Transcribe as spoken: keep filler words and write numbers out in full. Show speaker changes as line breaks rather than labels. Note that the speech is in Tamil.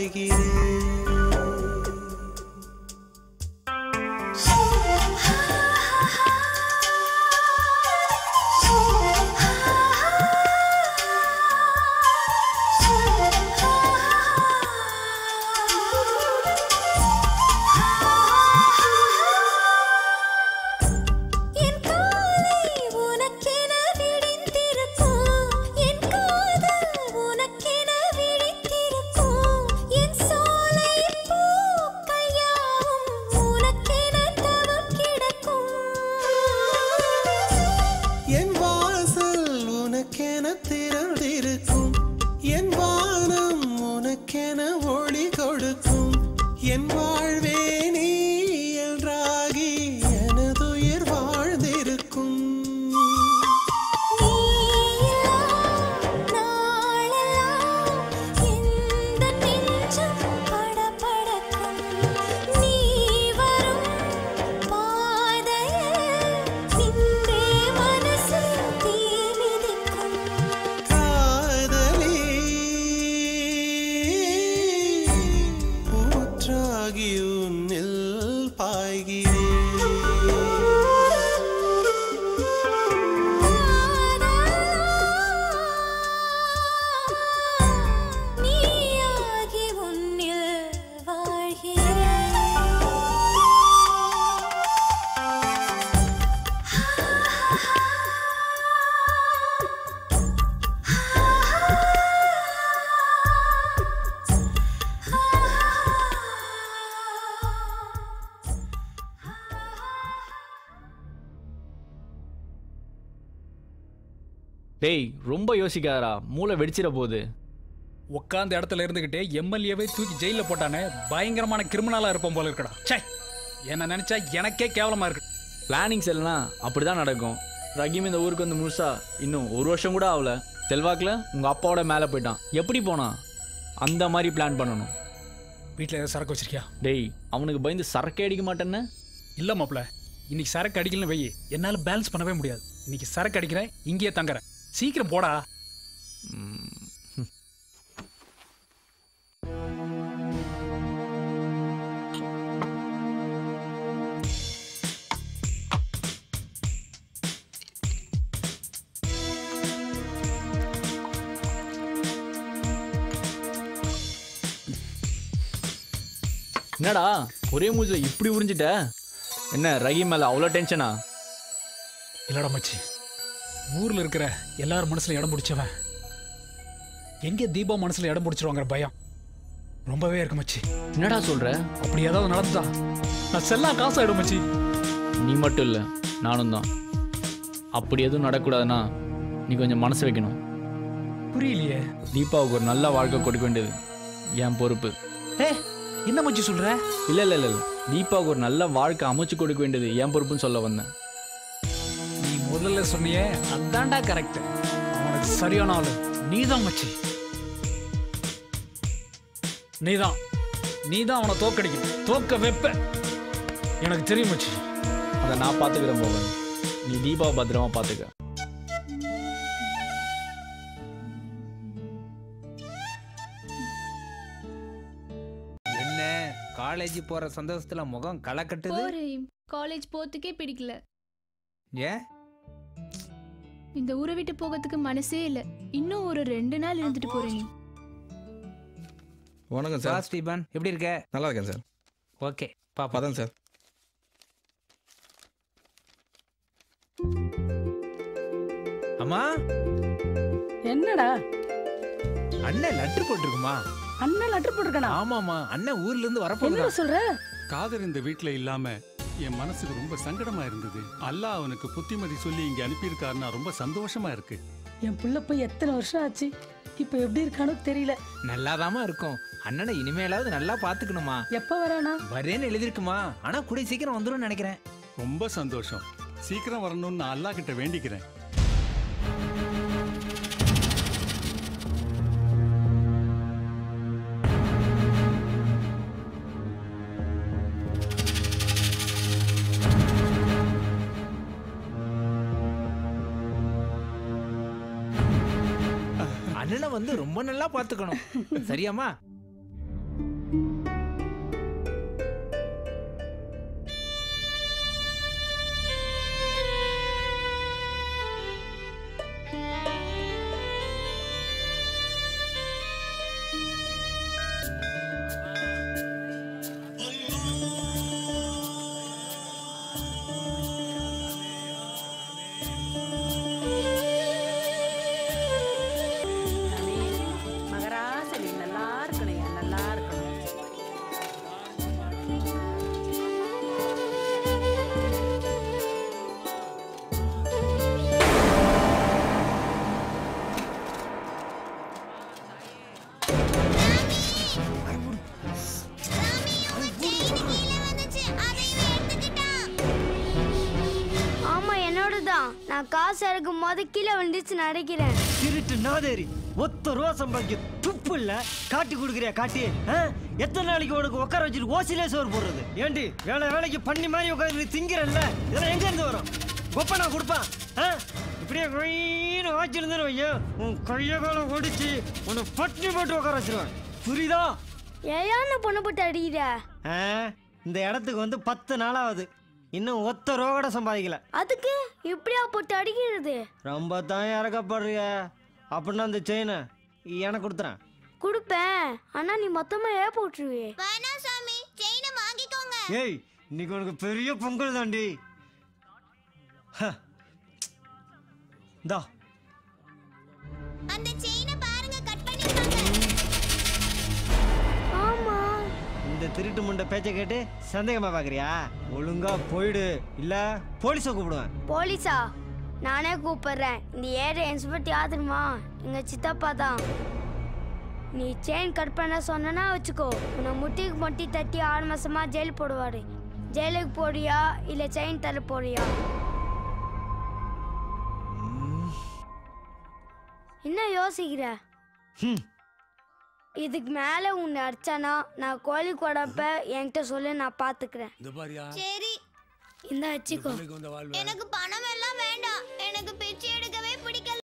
பாய்கிறேன்.
டேய் ரொம்ப யோசிக்காதடா, மூளை வெடிச்சிட போகுது.
உட்காந்த இடத்துல இருந்துகிட்டே எம்எல்ஏவை தூக்கி ஜெயில போட்டானே, பயங்கரமான கிரிமினலா இருப்போம் போல இருக்கடா. சே, என்ன நினைச்சா எனக்கே கேவலமா இருக்கு.
பிளானிங்ஸ் எல்லாம் அப்படிதான் நடக்கும். ரஹீம் இந்த ஊருக்கு வந்து முழுசா இன்னும் ஒரு வருஷம் கூட ஆகல. செல்வாக்கில் உங்க அப்பாவோட மேலே போயிட்டான். எப்படி போனான்? அந்த மாதிரி பிளான் பண்ணணும்.
வீட்டில் ஏதாவது சரக்கு வச்சிருக்கியா?
டேய், அவனுக்கு பயந்து சரக்கே அடிக்க மாட்டேன்னு.
இல்லை மாப்பிள்ள, இன்னைக்கு சரக்கு அடிக்கலன்னு வெயி, என்னால் பேலன்ஸ் பண்ணவே முடியாது. இன்னைக்கு சரக்கு அடிக்கிறேன், இங்கேயே தங்குறேன். சீக்கிரம் போடா.
என்னடா ஒரே மூஞ்சில இப்படி உறிஞ்சிட்ட? என்ன ரஹீம் மேல அவ்வளோ டென்ஷனா?
இல்லடா மச்சி, ஊர்ல இருக்கிற எல்லாரும் மனசுல இடம் பிடிச்சவன் எங்கே தீபா மனசுல இடம் பிடிச்சிருவாங்கிற பயம் ரொம்பவே இருக்கு மச்சி.
என்னடா சொல்ற?
அப்படி ஏதாவது நடந்தா நான் செல்லாம் காசு ஆயிடும் மச்சி.
நீ மட்டும் இல்லை, நானும் தான். அப்படி எதுவும் நடக்கூடாதுன்னா நீ கொஞ்சம் மனசு வைக்கணும்.
புரியலையே.
தீபாவுக்கு ஒரு நல்ல வாழ்க்கை கொடுக்க வேண்டியது என் பொறுப்பு.
ஏ, என்ன மச்சி சொல்ற?
இல்லை இல்லை இல்லை இல்லை தீபாவுக்கு ஒரு நல்ல வாழ்க்கை அமைச்சு கொடுக்க வேண்டியது என் பொறுப்புன்னு சொல்ல வந்தேன்.
நீ முதல்ல சொன்னியே, அதான்டா கரெக்ட். அவனுக்கு சரியான ஆளு நீதான் மச்சி. நீதான் நீதான் அவனை தோக்கடிக்கணும். தோக்க வைப்ப எனக்கு தெரியும் மச்சி.
அதை நான் பார்த்துக்கிறேன் போவன். நீ தீபாவை பத்திரமா பார்த்துக்க.
என்ன காலேஜ் போற சந்தோஷத்துல முகம் களை கட்டுது?
காலேஜ் போறதுக்கே பிடிக்கல.
ஏன்?
இந்த ஊரை விட்டு போகிறதுக்கு மனசே இல்ல. இன்னும் ஒரு ரெண்டு நாள் இருந்துட்டு போறேன். நீ
வணக்கம் சார்.
ஸ்டீபன், எப்படி இருக்க?
நல்லா இருக்கேன் சார்.
ஓகே, பாப்பா
தான் சார்.
அம்மா,
என்னடா
அண்ணன் லெட்டர் போட்டிருக்குமா?
அண்ணன் லெட்டர் போட்டிருக்கானா?
ஆமாமா, அண்ணன் ஊர்ல இருந்து வரப்போகுது.
என்ன சொல்ற?
காதர் இந்த வீட்டுல இல்லாம என் மனசுக்கு ரொம்ப சங்கடமா இருந்தது. அல்லாஹ் அவனுக்கு புத்திமதி சொல்லி இங்க அனுப்பியிருக்காருன்னா ரொம்ப சந்தோஷமா இருக்கு.
என் புள்ள போய் எத்தனை வருஷம் ஆச்சு, இப்ப எப்படி இருக்கானோ தெரியல.
நல்லாதாமா இருக்கும். அண்ணனை இனிமேலாவது நல்லா பாத்துக்கணுமா.
எப்ப வரானா?
வரேன்னு எழுதிருக்குமா, ஆனா கூடிய சீக்கிரம் வந்துடும் நினைக்கிறேன்.
ரொம்ப சந்தோஷம். சீக்கிரம் வரணும்னு நான் அல்லாஹ் கிட்ட வேண்டிக்கிறேன்.
அண்ணனை வந்து ரொம்ப நல்லா பாத்துக்கணும். சரியாமா?
எனக்கு முத கீழே வந்துச்சு நினைக்கிறேன்.
திருட்டு நாதேரி ஒத்த ரூபா சம்பாதிக்க துப்பு இல்ல காட்டி கொடுக்குறியா காட்டி ஆ? எத்தனை நாளைக்கு உனக்கு உட்கார வச்சுட்டு ஓசிலே சோறு போடுறது ஏண்டி வேலை வேலைக்கு பண்ணி மாதிரி உட்காந்து திங்கிறல்ல இதெல்லாம் எங்க இருந்து வரும் கொப்பனா கொடுப்பான் ஆ? இப்படியே கொயின்னு வாச்சிருந்தேன்னு வையன் உன் கைய காலம் ஒடிச்சு உன்னை பட்டினி போட்டு உட்கார வச்சிருவேன் புரியுதா?
ஏன் பொண்ணு போட்டு அடிக்கிற?
ஆ? இந்த இடத்துக்கு வந்து பத்து நாளாவது இன்னும் ஒத்த ரூபா கூட சம்பாதிக்கல.
அதுக்கு இப்படியா போட்டு அடிக்கிறது?
ரொம்ப தான் இறக்கப்படுறிய அப்படின்னா அந்த செயினை எனக்கு கொடுத்துறேன்.
கொடுப்பேன், ஆனா நீ மொத்தமா ஏ போட்டுருவே.
வேணாம் சாமி, செயினை வாங்கிக்கோங்க.
ஏய் இன்னைக்கு உனக்கு பெரிய பொங்கல் தாண்டி. தா
அந்த செயினை பாருங்க, கட் பண்ணிருக்காங்க.
ஆமா,
இந்த திருட்டு முண்டை பேச்சை கேட்டு சந்தேகமா பாக்குறியா? ஒழுங்கா போயிடு இல்ல போலீஸை கூப்பிடுவேன்.
போலீஸா? நானே கூப்பிடுறேன். இந்த ஏரியா இன்ஸ்பெக்டர் யாருமா? எங்க சித்தப்பா தான். நீ செயின் கட் பண்ண சொன்னா வச்சுக்கோ, உன்னை முட்டிக்கு மொட்டி தட்டி ஆறு மாசமா ஜெயில் போடுவாரு. ஜெயிலுக்கு போறியா இல்ல செயின் தர போறியா? என்ன யோசிக்கிற? இதுக்கு மேல உன்னை அடிச்சானா நான் கோழி கொடப்ப என்கிட்ட சொல்லு, நான் பாத்துக்கிறேன்.
சரி,
இந்த வச்சுக்கோ.
எனக்கு பணம் எல்லாம் வேண்டாம். எனக்கு பிச்சை எடுக்கவே பிடிக்கல.